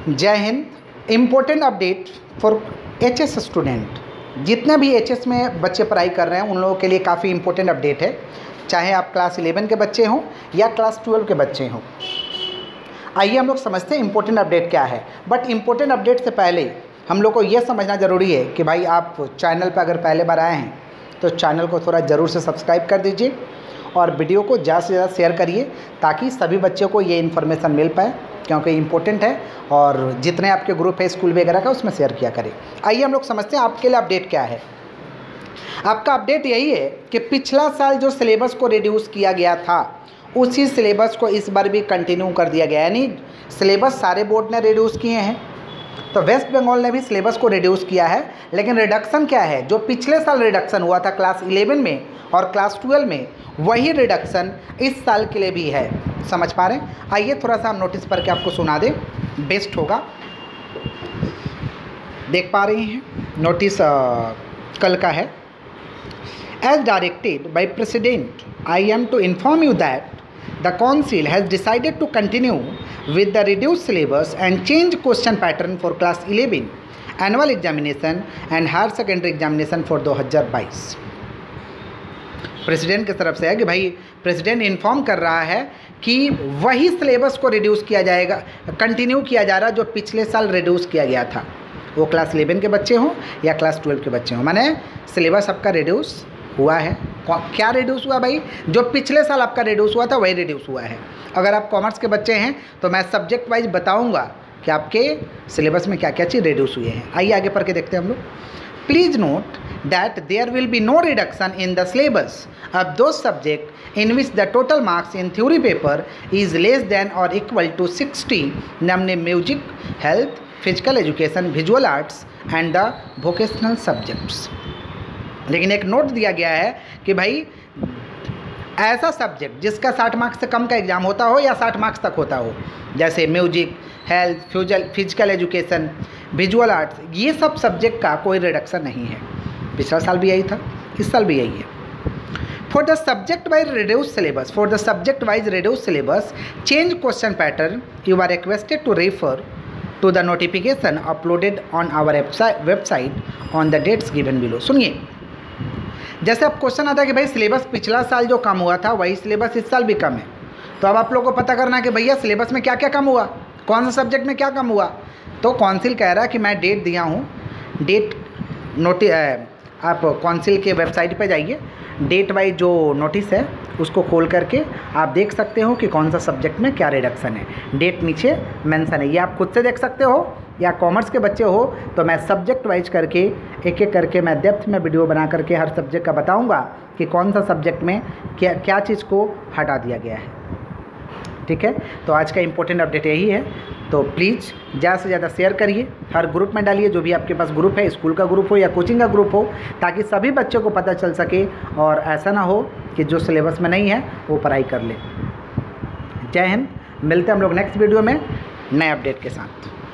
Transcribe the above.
जय हिंद। Important update for HS student. जितने भी एचएस में बच्चे पढ़ाई कर रहे हैं उन लोगों के लिए काफ़ी इम्पोर्टेंट अपडेट है, चाहे आप क्लास 11 के बच्चे हों या क्लास 12 के बच्चे हों। आइए हम लोग समझते हैं इम्पोर्टेंट अपडेट क्या है। बट इम्पोर्टेंट अपडेट से पहले हम लोग को यह समझना ज़रूरी है कि भाई आप चैनल पर अगर पहले बार आए हैं तो चैनल को थोड़ा ज़रूर से सब्सक्राइब कर दीजिए और वीडियो को ज़्यादा से ज़्यादा शेयर करिए ताकि सभी बच्चों को ये इन्फॉर्मेशन मिल पाए, क्योंकि इम्पोर्टेंट है। और जितने आपके ग्रुप है स्कूल वगैरह का उसमें शेयर किया करें। आइए हम लोग समझते हैं आपके लिए अपडेट क्या है। आपका अपडेट यही है कि पिछला साल जो सिलेबस को रिड्यूस किया गया था उसी सिलेबस को इस बार भी कंटिन्यू कर दिया गया, यानी सिलेबस सारे बोर्ड ने रिड्यूस किए हैं। तो वेस्ट बंगाल ने भी सिलेबस को रिड्यूस किया है, लेकिन रिडक्शन क्या है, जो पिछले साल रिडक्शन हुआ था क्लास 11 में और क्लास 12 में, वही रिडक्शन इस साल के लिए भी है। समझ पा रहे हैं? आइए थोड़ा सा हम नोटिस पढ़ के आपको सुना दें, बेस्ट होगा। देख पा रही हैं नोटिस कल का है। As directed by president I am to inform you that the council has decided to continue with the reduced syllabus and change question pattern for class 11 annual examination and higher secondary examination for 2022। President की तरफ से है कि भाई president inform कर रहा है कि वही सिलेबस को रिड्यूस किया जाएगा, कंटिन्यू किया जा रहा है जो पिछले साल रिड्यूस किया गया था, वो क्लास 11 के बच्चे हों या क्लास 12 के बच्चे हों। माने सिलेबस आपका रिड्यूस हुआ है। क्या रिड्यूस हुआ भाई? जो पिछले साल आपका रिड्यूस हुआ था वही रिड्यूस हुआ है। अगर आप कॉमर्स के बच्चे हैं तो मैं सब्जेक्ट वाइज बताऊंगा कि आपके सिलेबस में क्या क्या चीज़ रिड्यूस हुए हैं। आइए आगे पढ़ के देखते हैं हम लोग। Please note that there will be no reduction in the syllabus of those subject in which the total marks in theory paper is less than or equal to 60, namely music, health, physical education, visual arts and the vocational subjects. लेकिन एक note दिया गया है कि भाई ऐसा subject जिसका 60 marks से कम का एग्ज़ाम होता हो या 60 मार्क्स तक होता हो, जैसे music, health, physical education, visual arts, ये सब सब्जेक्ट का कोई रिडक्शन नहीं है। पिछला साल भी यही था, इस साल भी यही है। For the subject wise reduce syllabus change question pattern you are requested to refer to the notification uploaded on our website on the dates given below। सुनिए, जैसे अब क्वेश्चन आता है कि भाई सिलेबस पिछला साल जो कम हुआ था वही सिलेबस इस साल भी कम है, तो अब आप लोगों को पता करना है कि भैया सिलेबस में क्या क्या कम हुआ, कौन सा सब्जेक्ट में क्या कम हुआ। तो काउंसिल कह रहा है कि मैं डेट दिया हूँ, डेट आप काउंसिल के वेबसाइट पे जाइए, डेट वाइज जो नोटिस है उसको खोल करके आप देख सकते हो कि कौन सा सब्जेक्ट में क्या रिडक्शन है। डेट नीचे मेंशन है, ये आप खुद से देख सकते हो या कॉमर्स के बच्चे हो तो मैं सब्जेक्ट वाइज करके एक एक करके मैं डेप्थ में वीडियो बना करके हर सब्जेक्ट का बताऊंगा कि कौन सा सब्जेक्ट में क्या क्या चीज़ को हटा दिया गया है। ठीक है, तो आज का इम्पोर्टेंट अपडेट यही है। तो प्लीज़ ज़्यादा से ज़्यादा शेयर करिए, हर ग्रुप में डालिए, जो भी आपके पास ग्रुप है, स्कूल का ग्रुप हो या कोचिंग का ग्रुप हो, ताकि सभी बच्चों को पता चल सके और ऐसा ना हो कि जो सिलेबस में नहीं है वो पढ़ाई कर ले। जय हिंद। मिलते हैं हम लोग नेक्स्ट वीडियो में नए अपडेट के साथ।